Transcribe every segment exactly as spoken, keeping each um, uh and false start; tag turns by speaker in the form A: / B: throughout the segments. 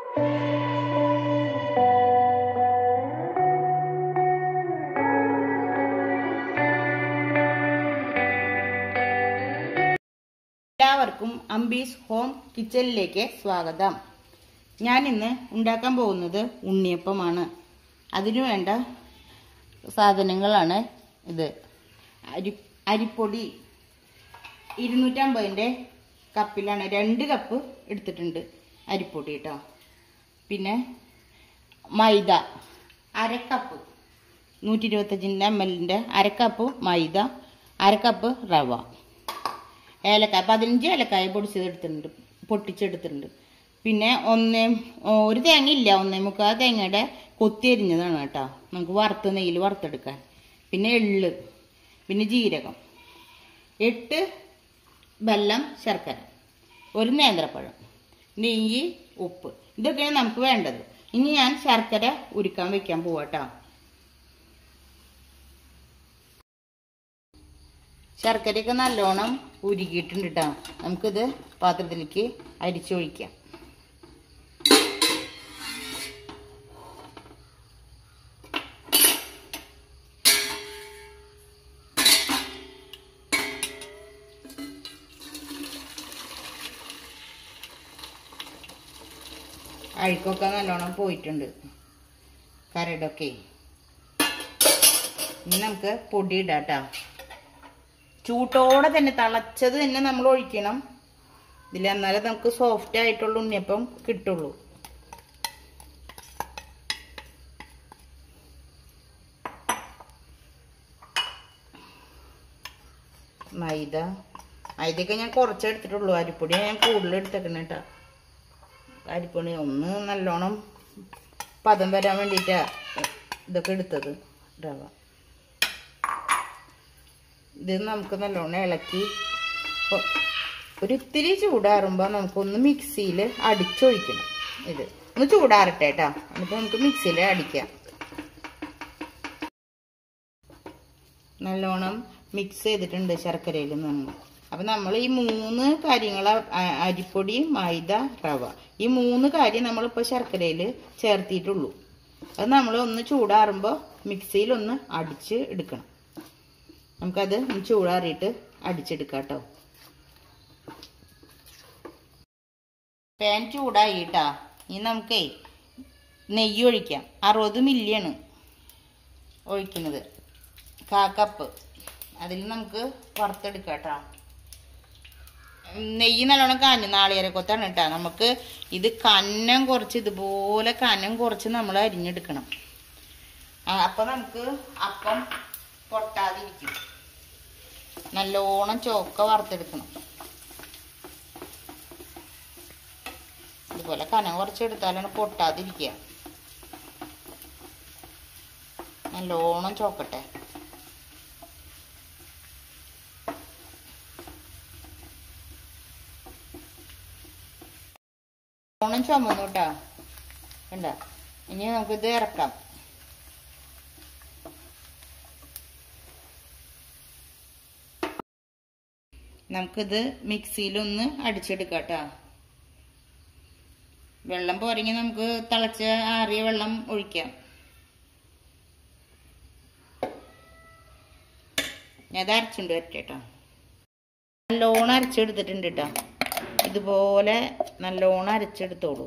A: എല്ലാവർക്കും അംബീസ് ഹോം കിച്ചണിലേക്ക് സ്വാഗതം. ഞാൻ ഇന്ന് ഉണ്ടാക്കാൻ പോകുന്നത് ഉണ്ണിയപ്പമാണ്. അതിനു വേണ്ട സാധനങ്ങളാണ് ഇത്. അരി അരിപ്പൊടി ഇരുന്നൂറ്റമ്പതിൻ്റെ കപ്പിലാണ് രണ്ട് കപ്പ് എടുത്തിട്ടുണ്ട് അരിപ്പൊടി കേട്ടോ. പിന്നെ മൈദ അരക്കപ്പ്, നൂറ്റി ഇരുപത്തഞ്ചിൻ്റെ എം എല്ലിൻ്റെ അരക്കപ്പ് മൈദ, അരക്കപ്പ് റവ, ഏലക്കായ പതിനഞ്ച് ഏലക്കായ പൊടിച്ചത് എടുത്തിട്ടുണ്ട് പൊട്ടിച്ചെടുത്തിട്ടുണ്ട് പിന്നെ ഒന്നേ ഒരു തേങ്ങ ഇല്ല, ഒന്നേ മുക്കാൽ തേങ്ങയുടെ കൊത്തി അരിഞ്ഞതാണ് കേട്ടോ, നമുക്ക് വറുത്ത് നെയ്യിൽ വറുത്തെടുക്കാൻ. പിന്നെ എള്ള്, പിന്നെ ജീരകം, എട്ട് വെല്ലം, ശർക്കര, ഒരു നേന്ത്രപ്പഴം, നെയ്യ്, ഉപ്പ്, ഇതൊക്കെയാണ് നമുക്ക് വേണ്ടത്. ഇനി ഞാൻ ശർക്കര ഉരുക്കാൻ വെക്കാൻ പോവാട്ടോ. ശർക്കരയൊക്കെ നല്ലോണം ഉരുക്കിയിട്ടുണ്ട് കേട്ടോ. നമുക്കിത് പാത്രത്തിലേക്ക് അരിച്ചൊഴിക്കാം. അഴുക്കൊക്കെ നല്ലോണം പോയിട്ടുണ്ട്, കരടൊക്കെ. ഇനി നമുക്ക് പൊടി ഇടാം കേട്ടോ. ചൂട്ടോടെ തന്നെ തിളച്ചത് തന്നെ നമ്മൾ ഒഴിക്കണം ഇതിൽ, എന്നാലേ നമുക്ക് സോഫ്റ്റ് ആയിട്ടുള്ള ഉണ്ണിയപ്പം കിട്ടുള്ളൂ. മൈദ മൈദയൊക്കെ ഞാൻ കുറച്ചെടുത്തിട്ടുള്ളൂ, അരിപ്പൊടി ഞാൻ കൂടുതൽ എടുത്തേക്കണം കേട്ടോ. അരിപ്പൊടി ഒന്ന് നല്ലോണം പദം വരാൻ വേണ്ടിയിട്ടാ ഇതൊക്കെ എടുത്തത്. റവ ഇത് നമുക്ക് നല്ലോണം ഇളക്കി ഒരു ഇത്തിരി ചൂടാറുമ്പോൾ നമുക്കൊന്ന് മിക്സിയിൽ അടിച്ചൊഴിക്കണം. ഇത് ഒന്ന് ചൂടാറട്ടെ കേട്ടോ, എന്നിട്ട് നമുക്ക് മിക്സിയിൽ അടിക്കാം. നല്ലോണം മിക്സ് ചെയ്തിട്ടുണ്ട് ശർക്കരയിൽ നമ്മൾ. അപ്പം നമ്മൾ ഈ മൂന്ന് കാര്യങ്ങൾ, അരിപ്പൊടി, മൈദ, റവ, ഈ മൂന്ന് കാര്യം നമ്മളിപ്പോൾ ശർക്കരയിൽ ചേർത്തിട്ടുള്ളൂ. അത് നമ്മൾ ഒന്ന് ചൂടാറുമ്പോൾ മിക്സിയിൽ ഒന്ന് അടിച്ച് എടുക്കണം. നമുക്കത് ചൂടാറിയിട്ട് അടിച്ചെടുക്കാം കേട്ടോ. പാൻ ചൂടായിട്ടാ. ഇനി നമുക്കേ നെയ്യ് ഒഴിക്കാം. അറുപത് മില്ലിയാണ് ഒഴിക്കുന്നത്, കാ കപ്പ്. അതിൽ നമുക്ക് വറുത്തെടുക്കാം കേട്ടോ. നെയ്യ് നല്ലോണം കാഞ്ഞു, നാളികേരക്കൊത്താണ് കേട്ടോ. നമുക്ക് ഇത് കനം കുറച്ച്, ഇതുപോലെ കനം കുറച്ച് നമ്മൾ അരിഞ്ഞെടുക്കണം. അപ്പം നമുക്ക് അപ്പം പൊട്ടാതിരിക്കും. നല്ലോണം ചോക്ക വറുത്തെടുക്കണം. ഇതുപോലെ കനം കുറച്ചെടുത്താലാണ് പൊട്ടാതിരിക്കുക. നല്ലോണം ചോക്കട്ടെ. നല്ലോണം ചുമന്നു കേട്ടോ, കണ്ട. ഇനി നമുക്കിത് ഇറക്കാം. നമുക്കിത് മിക്സിയിലൊന്ന് അടിച്ചെടുക്കാം കേട്ടോ. വെള്ളം പോരെങ്കിൽ നമുക്ക് തിളച്ച ആറിയ വെള്ളം ഒഴിക്കാം. ഞാൻ അത് അരച്ചുകൊണ്ട് വരട്ടെ കേട്ടോ. നല്ലോണം അരച്ചെടുത്തിട്ടുണ്ട് കേട്ടോ. ഇതുപോലെ നല്ലോണം അരച്ചെടുത്തോളൂ.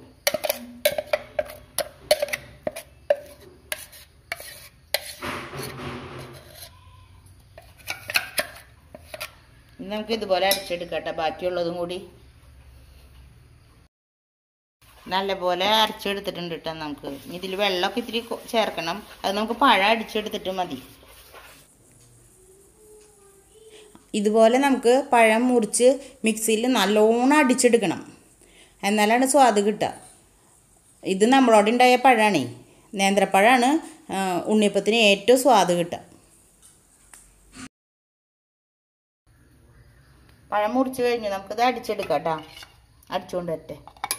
A: നമുക്ക് ഇതുപോലെ അരച്ചെടുക്കട്ടെ. ബാക്കിയുള്ളതും കൂടി നല്ലപോലെ അരച്ചെടുത്തിട്ടുണ്ട് കേട്ടോ. നമുക്ക് ഇതിൽ വെള്ളമൊക്കെ ഇത്തിരി ചേർക്കണം. അത് നമുക്ക് പഴം അടിച്ചെടുത്തിട്ട് മതി. ഇതുപോലെ നമുക്ക് പഴം മുറിച്ച് മിക്സിയിൽ നല്ലോണം അടിച്ചെടുക്കണം, എന്നാലാണ് സ്വാദ് കിട്ടുക. ഇത് നമ്മളോടുണ്ടായ പഴമാണേ, നേന്ത്രപ്പഴമാണ് ഉണ്ണിയപ്പത്തിന് ഏറ്റവും സ്വാദ് കിട്ടുക. പഴം മുറിച്ച് കഴിഞ്ഞ് നമുക്കിത് അടിച്ചെടുക്കാം കേട്ടോ. അടിച്ചുകൊണ്ട് വരട്ടെ.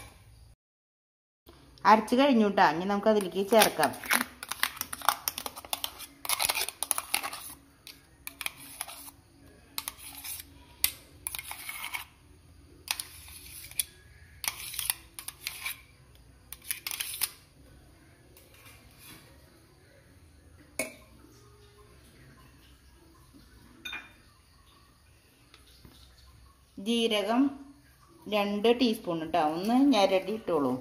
A: അരച്ച് കഴിഞ്ഞു കേട്ടോ. ഇനി നമുക്ക് അതിലേക്ക് ചേർക്കാം. ജീരകം രണ്ട് ടീസ്പൂൺ ഇട്ടാ, ഒന്ന് ഞരടി ഇട്ടോളൂ.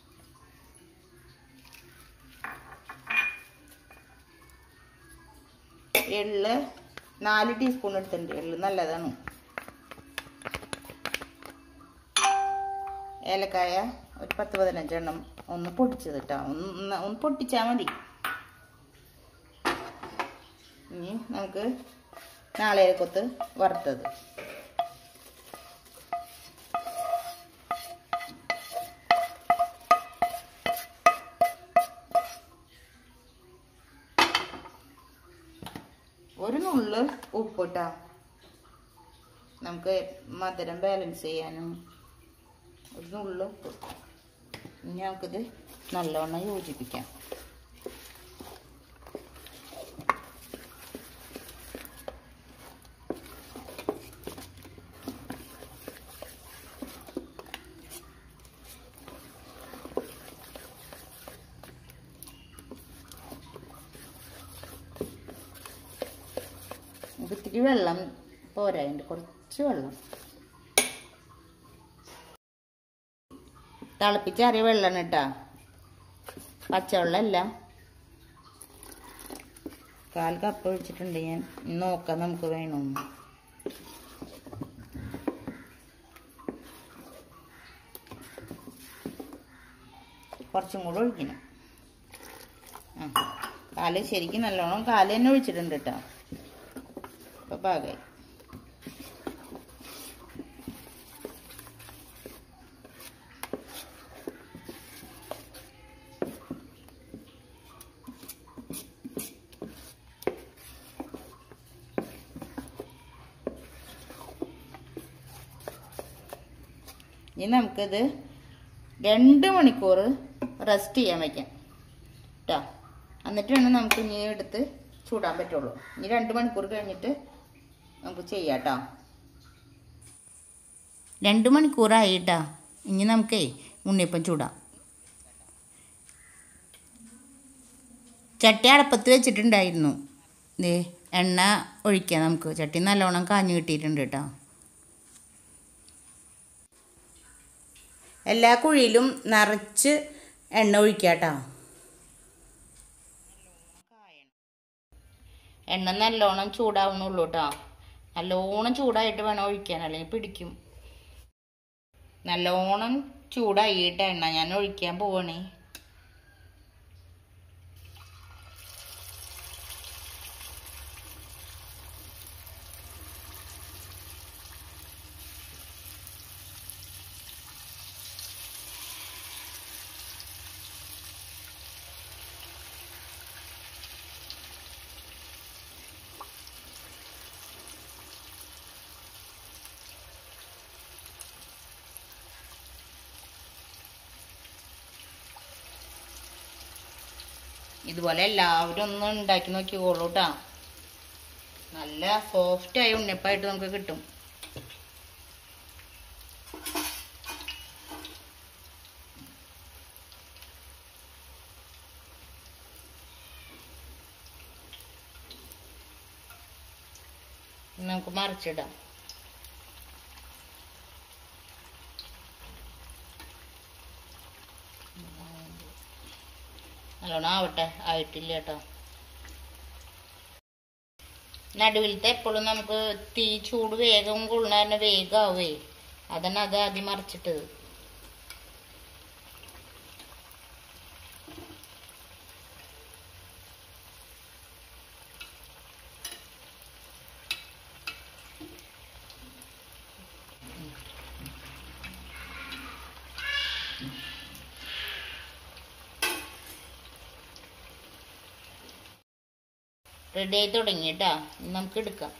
A: എള്ള് നാല് ടീസ്പൂൺ എടുത്തിട്ടുണ്ട്. എള്ള് നല്ലതാണ്. ഏലക്കായ ഒരു പത്ത് പതിനഞ്ചെണ്ണം ഒന്ന് പൊടിച്ചത് ഇട്ടാ, ഒന്ന് ഒന്ന് പൊട്ടിച്ചാൽ മതി. ഇനി നമുക്ക് നാളികേരക്കൊത്ത് വറുത്തത്. ഒരു നുള്ള് ഉപ്പിട്ടാ, നമുക്ക് മധുരം ബാലൻസ് ചെയ്യാനും ഒരു നുള്ള് ഉപ്പ്. ഇനി നമുക്കിത് നല്ലോണം യോജിപ്പിക്കാം. ഇത്തിരി വെള്ളം പോരാ, അതിൻ്റെ കുറച്ച് വെള്ളം തിളപ്പിച്ചാറിയ വെള്ളമാണ് കേട്ടാ, പച്ചവെള്ളമല്ല. കാൽ കപ്പ് ഒഴിച്ചിട്ടുണ്ട് ഞാൻ. നോക്കാം നമുക്ക് വേണമെന്ന്. കുറച്ചും കൂടെ ഒഴിക്കണം. ആ കാല് ശരിക്കും നല്ലോണം കാല് തന്നെ ഒഴിച്ചിട്ടുണ്ട് കേട്ടോ. അപ്പോൾ പാകമായി. ഇനി നമുക്കിത് രണ്ട് മണിക്കൂർ റെസ്റ്റ് ചെയ്യാൻ വയ്ക്കാം കേട്ടോ. എന്നിട്ട് വേണം നമുക്ക് ഇനി എടുത്ത് ചൂടാൻ പറ്റുള്ളൂ. ഇനി രണ്ട് മണിക്കൂർ കഴിഞ്ഞിട്ട് നമുക്ക് ചെയ്യാം കേട്ടോ. രണ്ട് മണിക്കൂറായി കേട്ടോ. ഇനി നമുക്കേ ഉണ്ണിയപ്പം ചൂടാം. ചട്ടി അടപ്പത്ത് വെച്ചിട്ടുണ്ടായിരുന്നു. ദേ എണ്ണ ഒഴിക്കാം നമുക്ക്. ചട്ടി നല്ലോണം കാഞ്ഞു കിട്ടിയിട്ടുണ്ട് കേട്ടോ. എല്ലാ കുഴിയിലും നിറച്ച് എണ്ണ ഒഴിക്കുക കേട്ടോ. എണ്ണ നല്ലോണം ചൂടാവുന്നുള്ളൂ കേട്ടോ. നല്ലോണം ചൂടായിട്ട് വേണം ഒഴിക്കാൻ, അല്ലെങ്കിൽ പിടിക്കും. നല്ലോണം ചൂടായിട്ട് എണ്ണ ഞാൻ ഒഴിക്കാൻ പോവണേ. ഇതുപോലെ എല്ലാവരും ഒന്ന് ഉണ്ടാക്കി നോക്കിക്കോളൂ കേട്ടോ. നല്ല സോഫ്റ്റായ ഉണ്ണിയപ്പമായിട്ട് നമുക്ക് കിട്ടും. നമുക്ക് മറിച്ചിടാം. നല്ലോണം ആവട്ടെ. ആയിട്ടില്ല കേട്ടോ. നടുവിലത്തെ എപ്പോഴും നമുക്ക് തീ ചൂട് വേഗം കൊള്ളുന്ന തന്നെ വേഗമാവേ. അതന്നെ അത് ആദ്യം മറിച്ചിട്ടത്. റെഡി ആയി തുടങ്ങി കേട്ടോ. നമുക്ക് എടുക്കാം.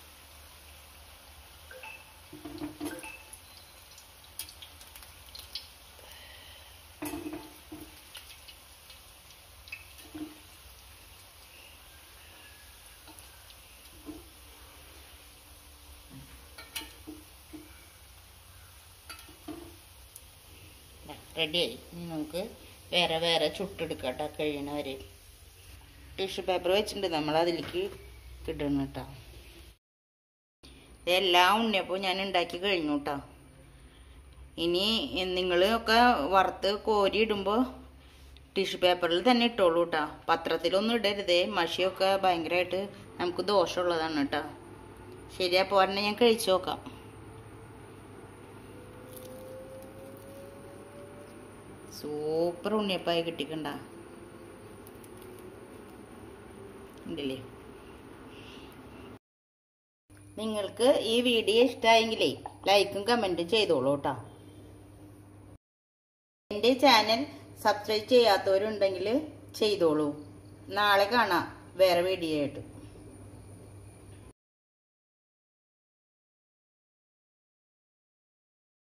A: റെഡിയായി. നമുക്ക് വേറെ വേറെ ചുട്ടെടുക്കാം കേട്ടോ. കഴിയണ വരെ ടിഷ്യൂ പേപ്പർ വെച്ചിട്ടുണ്ട്, നമ്മൾ അതിലേക്ക് ഇടണം കേട്ടോ. എല്ലാ ഉണ്ണിയപ്പവും ഞാൻ ഉണ്ടാക്കി കഴിഞ്ഞു കേട്ടോ. ഇനി നിങ്ങൾ ഒക്കെ വറുത്ത് കോരി ഇടുമ്പോൾ ടിഷ്യൂ പേപ്പറിൽ തന്നെ ഇട്ടോളൂ കേട്ടോ. പത്രത്തിലൊന്നും ഇടരുതേ, മഷിയൊക്കെ ഭയങ്കരമായിട്ട് നമുക്ക് ദോഷമുള്ളതാണ് കേട്ടോ. ശരി, അപ്പോൾ ഒരെണ്ണം ഞാൻ കഴിച്ചു നോക്കാം. സൂപ്പർ ഉണ്ണിയപ്പായി കിട്ടിക്കണ്ട ഉണ്ടല്ലേ. നിങ്ങൾക്ക് ഈ വീഡിയോ ഇഷ്ടമായെങ്കിലേ ലൈക്കും കമൻറ്റും ചെയ്തോളൂ കേട്ടോ. എൻ്റെ ചാനൽ സബ്സ്ക്രൈബ് ചെയ്യാത്തവരുണ്ടെങ്കിൽ ചെയ്തോളൂ. നാളെ കാണാം വേറെ വീഡിയോ ആയിട്ട്.